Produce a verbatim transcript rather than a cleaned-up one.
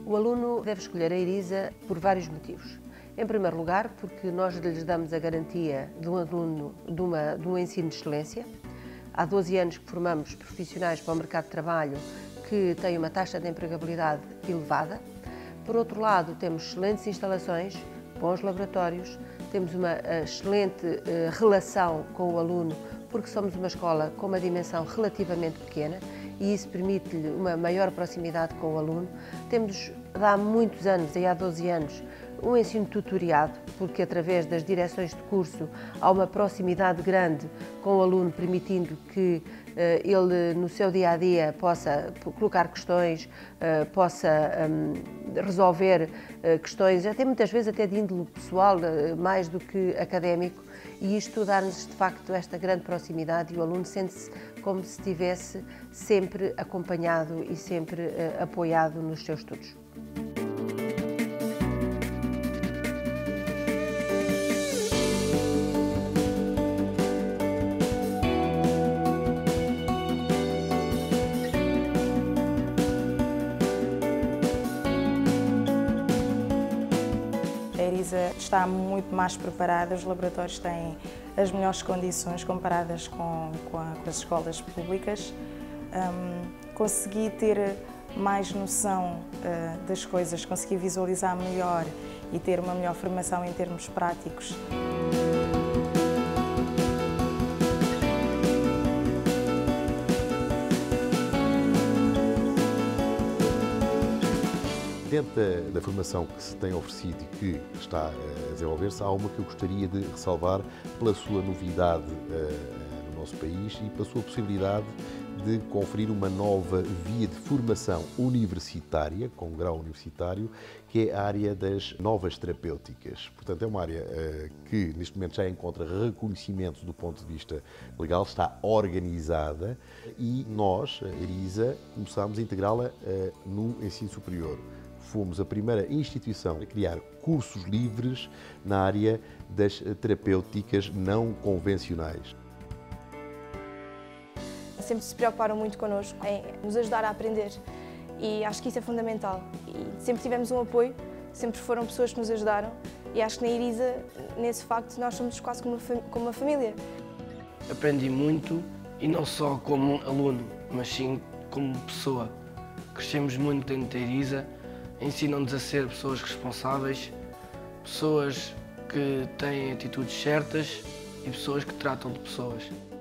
O aluno deve escolher a ERISA por vários motivos. Em primeiro lugar, porque nós lhes damos a garantia de um aluno de, uma, de um ensino de excelência. Há doze anos que formamos profissionais para o mercado de trabalho que têm uma taxa de empregabilidade elevada. Por outro lado, temos excelentes instalações, bons laboratórios, temos uma excelente relação com o aluno, porque somos uma escola com uma dimensão relativamente pequena e isso permite-lhe uma maior proximidade com o aluno. Temos, há muitos anos, e há doze anos, um ensino tutoriado, porque através das direções de curso há uma proximidade grande com o aluno, permitindo que uh, ele, no seu dia-a-dia, possa colocar questões, uh, possa um, resolver uh, questões, até muitas vezes até de índole pessoal, uh, mais do que académico, e isto dá-nos, de facto, esta grande proximidade e o aluno sente-se como se estivesse sempre acompanhado e sempre uh, apoiado nos seus estudos. A ERISA está muito mais preparada, os laboratórios têm as melhores condições comparadas com, com, a, com as escolas públicas. Um, consegui ter mais noção uh, das coisas, consegui visualizar melhor e ter uma melhor formação em termos práticos. Dentro da, da formação que se tem oferecido e que está a desenvolver-se, há uma que eu gostaria de ressalvar pela sua novidade uh, no nosso país e pela sua possibilidade de conferir uma nova via de formação universitária, com grau universitário, que é a área das novas terapêuticas. Portanto, é uma área uh, que neste momento já encontra reconhecimento do ponto de vista legal, está organizada e nós, a ERISA, começámos a integrá-la uh, no ensino superior. Fomos a primeira instituição a criar cursos livres na área das terapêuticas não convencionais. Sempre se preocuparam muito connosco em nos ajudar a aprender e acho que isso é fundamental. E sempre tivemos um apoio, sempre foram pessoas que nos ajudaram e acho que na ERISA, nesse facto, nós somos quase como uma, como uma família. Aprendi muito e não só como aluno, mas sim como pessoa. Crescemos muito dentro da ERISA. Ensinam-nos a ser pessoas responsáveis, pessoas que têm atitudes certas e pessoas que tratam de pessoas.